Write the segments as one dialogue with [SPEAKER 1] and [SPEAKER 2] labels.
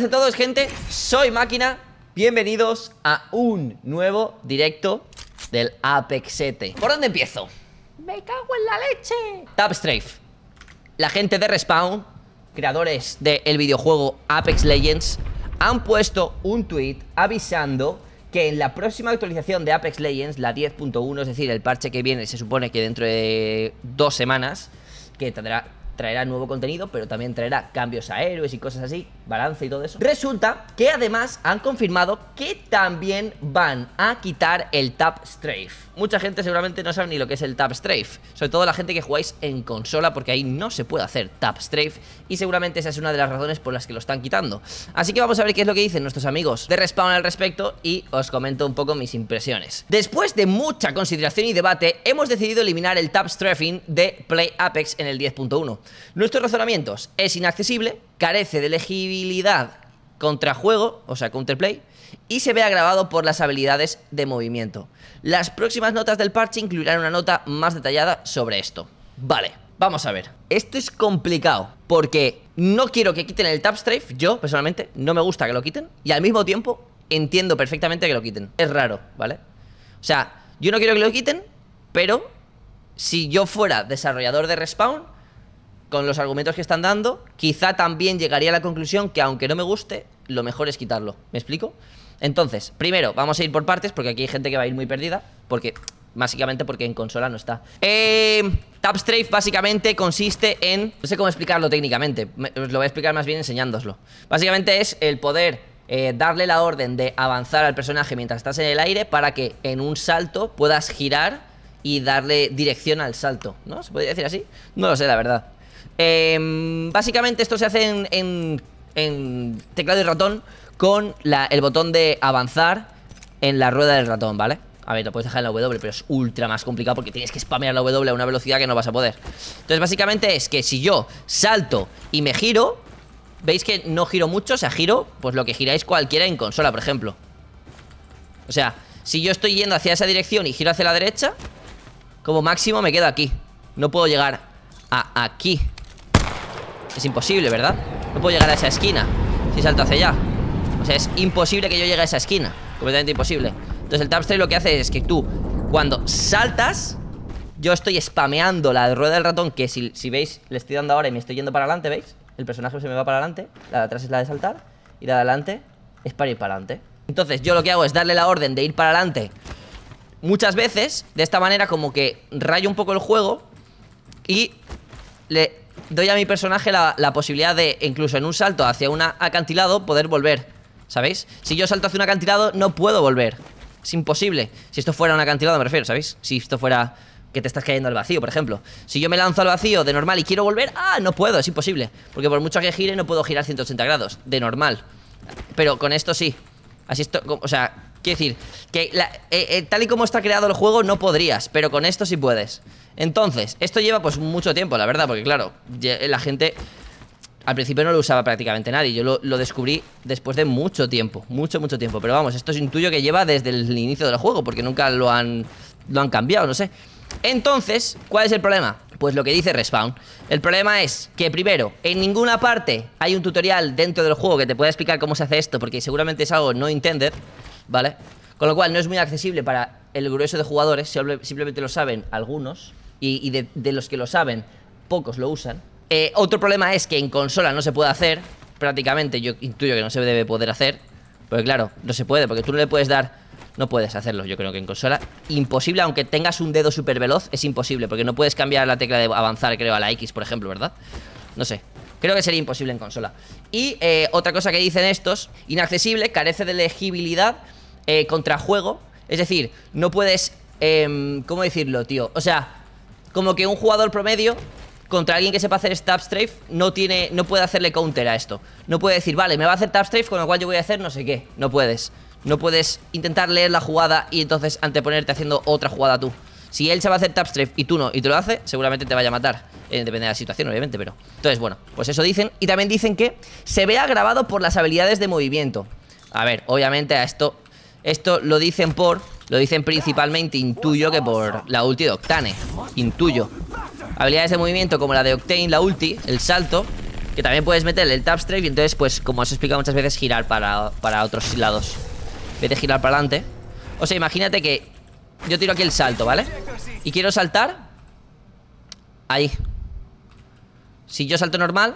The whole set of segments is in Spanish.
[SPEAKER 1] a todos, gente, soy Máquina. Bienvenidos a un nuevo directo del Apex 7. ¿Por dónde empiezo? ¡Me cago en la leche! Tapstrafe. La gente de Respawn, creadores del videojuego Apex Legends, han puesto un tweet avisando que en la próxima actualización de Apex Legends, la 10.1, es decir, el parche que viene, se supone que dentro de 2 semanas, que traerá nuevo contenido, pero también traerá cambios a héroes y cosas así, balance y todo eso. Resulta que además han confirmado que también van a quitar el Tapstrafe. Mucha gente seguramente no sabe ni lo que es el Tapstrafe, sobre todo la gente que jugáis en consola, porque ahí no se puede hacer Tapstrafe y seguramente esa es una de las razones por las que lo están quitando. Así que vamos a ver qué es lo que dicen nuestros amigos de Respawn al respecto y os comento un poco mis impresiones. Después de mucha consideración y debate, hemos decidido eliminar el Tapstrafing de Play Apex en el 10.1. Nuestros razonamientos: es inaccesible, carece de legibilidad contra juego, o sea, counterplay, y se ve agravado por las habilidades de movimiento. Las próximas notas del parche incluirán una nota más detallada sobre esto. Vale, vamos a ver. Esto es complicado, porque no quiero que quiten el Tapstrafe. Yo, personalmente, no me gusta que lo quiten, y al mismo tiempo entiendo perfectamente que lo quiten. Es raro, ¿vale? O sea, yo no quiero que lo quiten, pero si yo fuera desarrollador de Respawn, con los argumentos que están dando, quizá también llegaría a la conclusión que aunque no me guste, lo mejor es quitarlo. ¿Me explico? Entonces, primero, vamos a ir por partes, porque aquí hay gente que va a ir muy perdida, básicamente porque en consola no está. Tapstrafe básicamente consiste en... no sé cómo explicarlo técnicamente, os lo voy a explicar más bien enseñándoslo. Básicamente es el poder darle la orden de avanzar al personaje mientras estás en el aire, para que en un salto puedas girar y darle dirección al salto, ¿no? ¿Se podría decir así? No lo sé, la verdad. Básicamente esto se hace en teclado y ratón con el botón de avanzar en la rueda del ratón, ¿vale? A ver, lo puedes dejar en la W, pero es ultra más complicado porque tienes que spamear la W a una velocidad que no vas a poder. Entonces básicamente es que si yo salto y me giro, veis que no giro mucho, o sea, giro pues lo que giráis cualquiera en consola, por ejemplo. O sea, si yo estoy yendo hacia esa dirección y giro hacia la derecha, como máximo me quedo aquí. No puedo llegar a aquí. Es imposible, ¿verdad? No puedo llegar a esa esquina si salto hacia allá. O sea, es imposible que yo llegue a esa esquina. Completamente imposible. Entonces el Tapstrafe lo que hace es que tú, cuando saltas, yo estoy spameando la rueda del ratón, que si veis, le estoy dando ahora y me estoy yendo para adelante, ¿veis? El personaje se me va para adelante. La de atrás es la de saltar y la de adelante es para ir para adelante. Entonces yo lo que hago es darle la orden de ir para adelante muchas veces. De esta manera como que rayo un poco el juego y le doy a mi personaje la posibilidad de, incluso en un salto hacia un acantilado, poder volver, ¿sabéis? Si yo salto hacia un acantilado, no puedo volver. Es imposible. Si esto fuera un acantilado, me refiero, ¿sabéis? Si esto fuera que te estás cayendo al vacío, por ejemplo. Si yo me lanzo al vacío de normal y quiero volver, no puedo, es imposible. Porque por mucho que gire, no puedo girar 180 grados de normal. Pero con esto sí. Así esto, o sea, quiero decir que tal y como está creado el juego no podrías, pero con esto sí puedes. Entonces, esto lleva pues mucho tiempo, la verdad, porque claro, la gente al principio no lo usaba prácticamente nadie. Yo lo descubrí después de mucho tiempo, mucho tiempo. Pero vamos, esto es intuyo que lleva desde el inicio del juego, porque nunca lo han cambiado, no sé. Entonces, ¿cuál es el problema? Pues lo que dice Respawn. El problema es que primero, en ninguna parte hay un tutorial dentro del juego que te pueda explicar cómo se hace esto, porque seguramente es algo no intended, ¿vale? Con lo cual no es muy accesible para el grueso de jugadores, simplemente lo saben algunos, y de los que lo saben, pocos lo usan. Otro problema es que en consola no se puede hacer, prácticamente yo intuyo que no se debe poder hacer, porque claro, no se puede, porque tú no le puedes dar, no puedes hacerlo, yo creo que en consola, imposible, aunque tengas un dedo súper veloz, es imposible, porque no puedes cambiar la tecla de avanzar, creo, a la X, por ejemplo, ¿verdad? No sé, creo que sería imposible en consola. Y otra cosa que dicen estos: inaccesible, carece de legibilidad contra juego, es decir, no puedes, ¿cómo decirlo, tío? O sea, como que un jugador promedio contra alguien que sepa hacer Tapstrafe no puede hacerle counter a esto. No puede decir, vale, me va a hacer Tapstrafe, con lo cual yo voy a hacer no sé qué. No puedes. No puedes intentar leer la jugada y entonces anteponerte haciendo otra jugada tú. Si él se va a hacer Tapstrafe y tú no, y te lo hace, seguramente te vaya a matar. Depende de la situación, obviamente, pero... Entonces, bueno, pues eso dicen. Y también dicen que se ve agravado por las habilidades de movimiento. A ver, obviamente a esto lo dicen principalmente, intuyo, que por la ulti de Octane. Intuyo. Habilidades de movimiento como la de Octane, la ulti, el salto, que también puedes meterle el tap strafe y entonces, pues, como os he explicado muchas veces, girar para otros lados. En vez de girar para adelante. O sea, imagínate que yo tiro aquí el salto, ¿vale? Y quiero saltar ahí. Si yo salto normal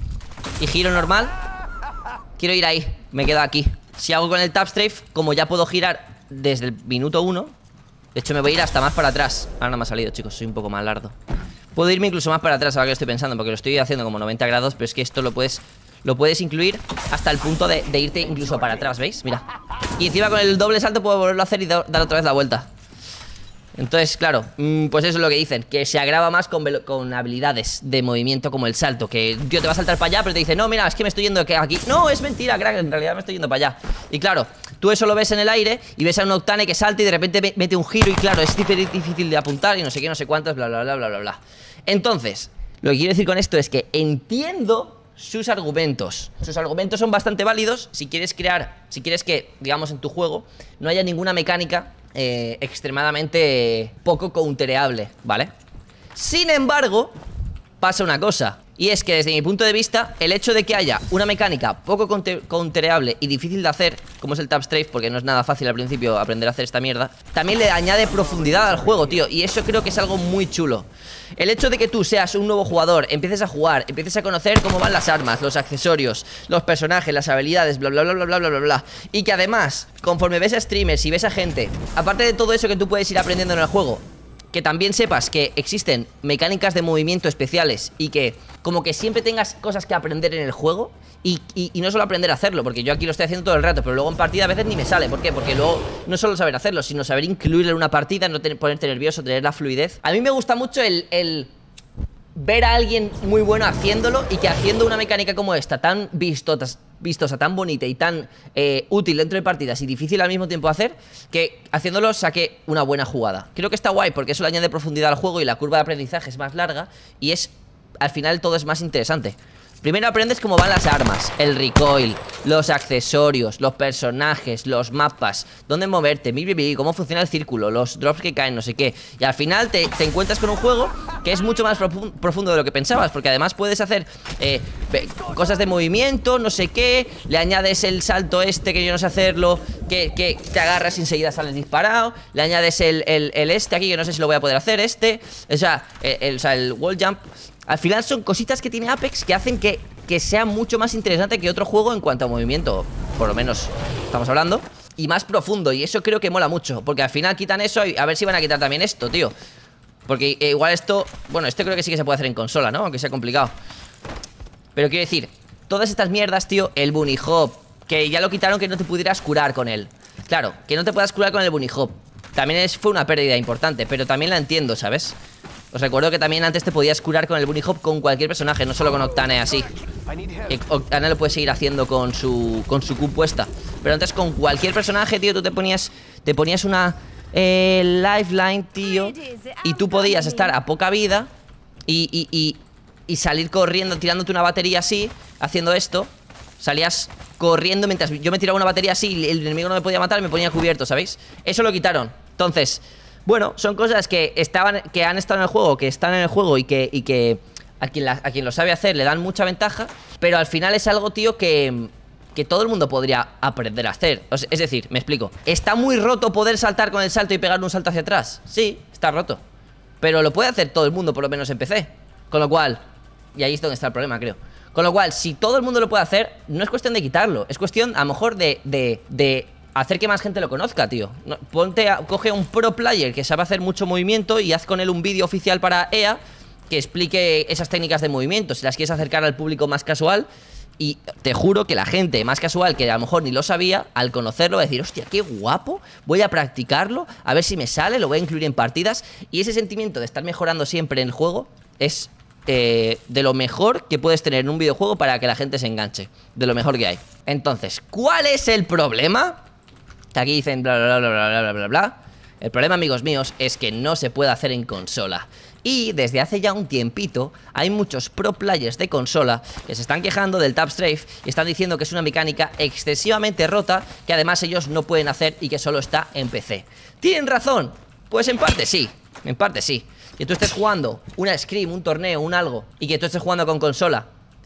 [SPEAKER 1] y giro normal, quiero ir ahí, me quedo aquí. Si hago con el tap strafe, como ya puedo girar desde el minuto 1, de hecho me voy a ir hasta más para atrás. Ahora no me ha salido, chicos, soy un poco más largo. Puedo irme incluso más para atrás, ahora que lo estoy pensando, porque lo estoy haciendo como 90 grados. Pero es que esto lo puedes incluir hasta el punto de irte incluso para atrás, ¿veis? Mira. Y encima con el doble salto puedo volverlo a hacer y dar otra vez la vuelta. Entonces, claro, pues eso es lo que dicen, que se agrava más con habilidades de movimiento como el salto. Que un tío te va a saltar para allá, pero te dice, no, mira, es que me estoy yendo aquí. No, es mentira, crack, en realidad me estoy yendo para allá. Y claro, tú eso lo ves en el aire y ves a un Octane que salta y de repente mete un giro. Y claro, es difícil de apuntar y no sé qué, no sé cuántos, bla, bla, bla, bla, bla, bla. Entonces, lo que quiero decir con esto es que entiendo sus argumentos. Sus argumentos son bastante válidos si quieres que, digamos, en tu juego no haya ninguna mecánica extremadamente poco countereable, ¿vale? Sin embargo, pasa una cosa, y es que desde mi punto de vista, el hecho de que haya una mecánica poco countereable y difícil de hacer, como es el tap strafe, porque no es nada fácil al principio aprender a hacer esta mierda, también le añade profundidad al juego, tío, y eso creo que es algo muy chulo. El hecho de que tú seas un nuevo jugador, empieces a jugar, empieces a conocer cómo van las armas, los accesorios, los personajes, las habilidades, bla, bla, bla, bla, bla, bla, bla, bla. Y que además, conforme ves a streamers y ves a gente, aparte de todo eso que tú puedes ir aprendiendo en el juego, que también sepas que existen mecánicas de movimiento especiales y que como que siempre tengas cosas que aprender en el juego y no solo aprender a hacerlo, porque yo aquí lo estoy haciendo todo el rato, pero luego en partida a veces ni me sale. ¿Por qué? Porque luego no solo saber hacerlo, sino saber incluirlo en una partida, no ponerte nervioso, tener la fluidez. A mí me gusta mucho el ver a alguien muy bueno haciéndolo y que haciendo una mecánica como esta, tan vistosa, tan bonita y tan útil dentro de partidas y difícil al mismo tiempo hacer, que haciéndolo saque una buena jugada. Creo que está guay porque eso le añade profundidad al juego y la curva de aprendizaje es más larga y al final todo es más interesante. Primero aprendes cómo van las armas, el recoil, los accesorios, los personajes, los mapas, dónde moverte, cómo funciona el círculo, los drops que caen, no sé qué. Y al final te encuentras con un juego que es mucho más profundo de lo que pensabas, porque además puedes hacer cosas de movimiento, no sé qué. Le añades el salto este que yo no sé hacerlo, que te agarras y enseguida sales disparado. Le añades el este aquí, que no sé si lo voy a poder hacer, o sea, el wall jump. Al final son cositas que tiene Apex que hacen que sea mucho más interesante que otro juego en cuanto a movimiento, por lo menos estamos hablando, y más profundo, y eso creo que mola mucho, porque al final quitan eso y a ver si van a quitar también esto, tío. Porque igual esto, bueno, esto creo que sí que se puede hacer en consola, ¿no? Aunque sea complicado. Pero quiero decir, todas estas mierdas, tío, el bunny hop, que ya lo quitaron, que no te pudieras curar con él. Claro, que no te puedas curar con el bunny hop también fue una pérdida importante, pero también la entiendo, ¿sabes? Os recuerdo que también antes te podías curar con el bunny hop con cualquier personaje, no solo con Octane así. Octane lo puedes seguir haciendo con su Q puesta, pero antes con cualquier personaje, tío, tú te ponías una lifeline, tío, y tú podías estar a poca vida y salir corriendo, tirándote una batería así, haciendo esto. Salías corriendo mientras yo me tiraba una batería así y el enemigo no me podía matar, me ponía cubierto, ¿sabéis? Eso lo quitaron. Entonces, bueno, son cosas que han estado en el juego, que están en el juego y que a quien lo sabe hacer le dan mucha ventaja, pero al final es algo, tío, que todo el mundo podría aprender a hacer. Es decir, me explico. ¿Está muy roto poder saltar con el salto y pegar un salto hacia atrás? Sí, está roto. Pero lo puede hacer todo el mundo, por lo menos en PC. Con lo cual, y ahí es donde está el problema, creo. Con lo cual, si todo el mundo lo puede hacer, no es cuestión de quitarlo. Es cuestión, a lo mejor, de hacer que más gente lo conozca, tío. Coge a un pro player que sabe hacer mucho movimiento y haz con él un vídeo oficial para EA que explique esas técnicas de movimiento. Si las quieres acercar al público más casual. Y te juro que la gente más casual, que a lo mejor ni lo sabía, al conocerlo va a decir, hostia, qué guapo, voy a practicarlo, a ver si me sale, lo voy a incluir en partidas. Y ese sentimiento de estar mejorando siempre en el juego es de lo mejor que puedes tener en un videojuego para que la gente se enganche. De lo mejor que hay. Entonces, ¿cuál es el problema? Aquí dicen bla bla bla bla bla bla bla. El problema, amigos míos, es que no se puede hacer en consola. Y desde hace ya un tiempito hay muchos pro players de consola que se están quejando del tap strafe y están diciendo que es una mecánica excesivamente rota, que además ellos no pueden hacer y que solo está en PC. ¿Tienen razón? Pues en parte sí, Que tú estés jugando una scrim, un torneo, un algo, y que tú estés jugando con consola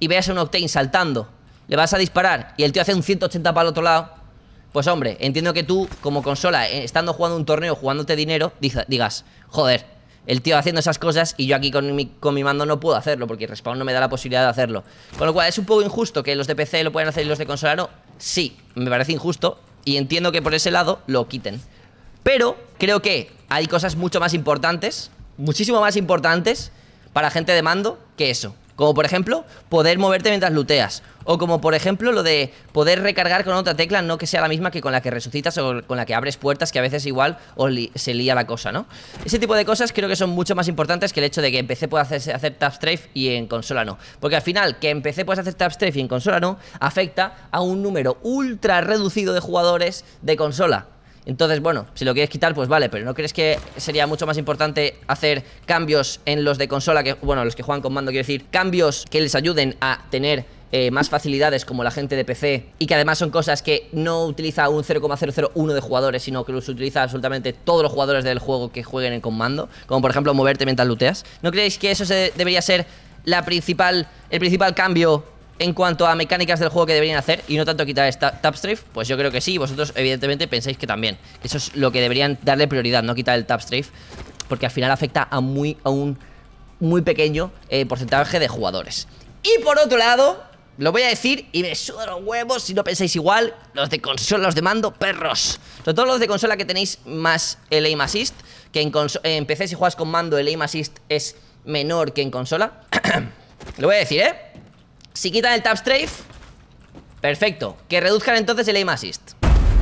[SPEAKER 1] y veas a un Octane saltando, le vas a disparar y el tío hace un 180 para el otro lado, pues hombre, entiendo que tú, como consola, estando jugando un torneo, jugándote dinero, digas, joder, el tío haciendo esas cosas y yo aquí con mi mando no puedo hacerlo porque Respawn no me da la posibilidad de hacerlo. Con lo cual es un poco injusto que los de PC lo puedan hacer y los de consola no. Sí, me parece injusto y entiendo que por ese lado lo quiten. Pero creo que hay cosas mucho más importantes, muchísimo más importantes para gente de mando que eso. Como por ejemplo, poder moverte mientras looteas. O como por ejemplo lo de poder recargar con otra tecla, no que sea la misma que con la que resucitas o con la que abres puertas, que a veces igual se lía la cosa, ¿no? Ese tipo de cosas creo que son mucho más importantes que el hecho de que en PC puedas hacer tap strafe y en consola no. Porque al final, que en PC puedas hacer tap strafe y en consola no, afecta a un número ultra reducido de jugadores de consola. Entonces, bueno, si lo quieres quitar, pues vale, pero ¿no crees que sería mucho más importante hacer cambios en los de consola, que, bueno, los que juegan con mando, quiero decir, cambios que les ayuden a tener más facilidades como la gente de PC y que además son cosas que no utiliza un 0,001 de jugadores, sino que los utiliza absolutamente todos los jugadores del juego que jueguen con mando, como por ejemplo moverte mientras looteas? ¿No creéis que eso debería ser el principal cambio en cuanto a mecánicas del juego que deberían hacer y no tanto quitar tap strafe? Pues yo creo que sí, vosotros evidentemente pensáis que también. Eso es lo que deberían darle prioridad, no quitar el tap strafe, porque al final afecta a un muy pequeño porcentaje de jugadores. Y por otro lado, lo voy a decir y me sudan los huevos si no pensáis igual, los de consola, los de mando, perros. Sobre todo los de consola que tenéis más el aim assist, que en PC si juegas con mando el aim assist es menor que en consola. Lo voy a decir, si quitan el tap strafe, perfecto. Que reduzcan entonces el aim assist.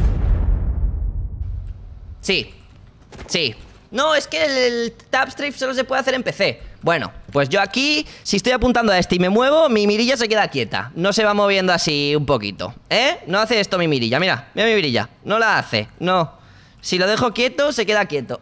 [SPEAKER 1] Sí. Sí. No, es que el tap strafe solo se puede hacer en PC. Bueno, pues yo aquí, si estoy apuntando a este y me muevo, mi mirilla se queda quieta. No se va moviendo así un poquito, No hace esto mi mirilla, mira mi mirilla. No la hace, no. Si lo dejo quieto, se queda quieto.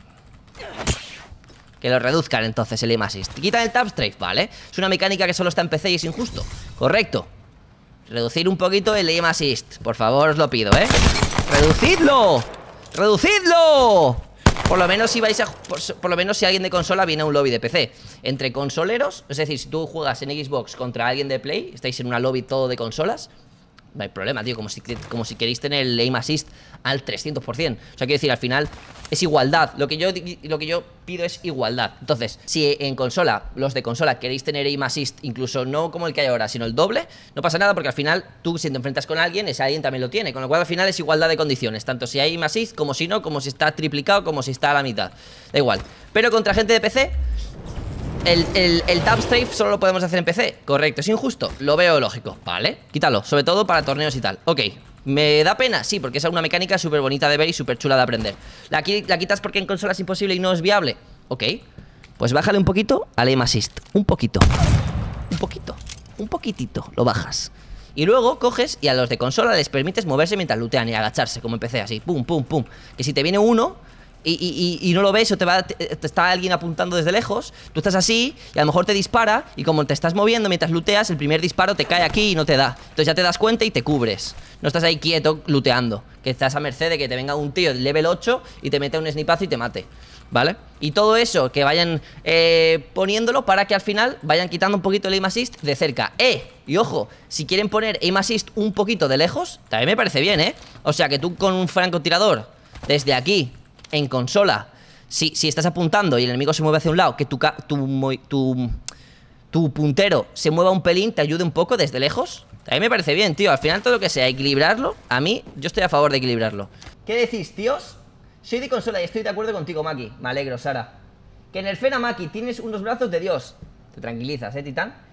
[SPEAKER 1] Que lo reduzcan entonces el aim assist. Quitan el tap strafe, ¿vale? Es una mecánica que solo está en PC y es injusto. Correcto. Reducir un poquito el aim assist. Por favor, os lo pido, ¡Reducidlo! ¡Reducidlo! Por lo menos si vais a... Por lo menos si alguien de consola viene a un lobby de PC. Entre consoleros, es decir, si tú juegas en Xbox contra alguien de Play, estáis en una lobby todo de consolas, no hay problema, tío, como si queréis tener el aim assist al 300%. O sea, quiero decir, al final es igualdad. Lo que yo pido es igualdad. Entonces, si en consola, los de consola queréis tener aim assist, incluso no como el que hay ahora, sino el doble, no pasa nada porque al final tú si te enfrentas con alguien, ese alguien también lo tiene. Con lo cual al final es igualdad de condiciones, tanto si hay aim assist como si no, como si está triplicado, como si está a la mitad. Da igual. Pero contra gente de PC... El tap strafe solo lo podemos hacer en PC. Correcto, es injusto, lo veo lógico. Vale, quítalo, sobre todo para torneos y tal. Ok, ¿me da pena? Sí, porque es una mecánica súper bonita de ver y súper chula de aprender. ¿La quitas porque en consola es imposible y no es viable? Ok, pues bájale un poquito al aim assist. Un poquito, un poquitito, lo bajas. Y luego coges y a los de consola les permites moverse mientras lootean y agacharse, como en PC, así, pum, pum, pum. Que si te viene uno... Y no lo ves o te está alguien apuntando desde lejos, tú estás así y a lo mejor te dispara y como te estás moviendo mientras looteas, el primer disparo te cae aquí y no te da. Entonces ya te das cuenta y te cubres. No estás ahí quieto looteando, que estás a merced de que te venga un tío de level 8 y te mete un snipazo y te mate, ¿vale? Y todo eso que vayan poniéndolo para que al final vayan quitando un poquito el aim assist de cerca. Y ojo, si quieren poner aim assist un poquito de lejos, también me parece bien, O sea que tú con un francotirador desde aquí en consola, si estás apuntando y el enemigo se mueve hacia un lado, que tu puntero se mueva un pelín, te ayude un poco desde lejos, también me parece bien, tío. Al final todo lo que sea equilibrarlo, a mí, yo estoy a favor de equilibrarlo. ¿Qué decís, tíos? Soy de consola y estoy de acuerdo contigo, Maki. Me alegro, Sara. Que en el Fena, Maki, tienes unos brazos de Dios. Te tranquilizas, Titán.